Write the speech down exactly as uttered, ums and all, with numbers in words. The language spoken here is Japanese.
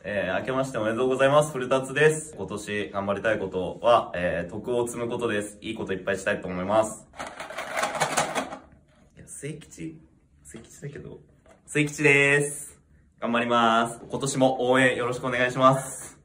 えー、明けましておめでとうございます。古達です。今年頑張りたいことは、えー、徳を積むことです。いいこといっぱいしたいと思います。いや、聖吉聖吉だけど、聖吉でーす。頑張ります。今年も応援よろしくお願いします。